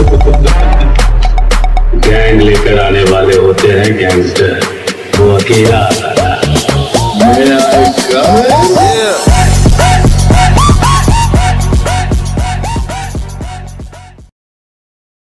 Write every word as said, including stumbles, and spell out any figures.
Gang लेकर आने वाले होते हैं गैंगस्टर, वो अकेला आता है।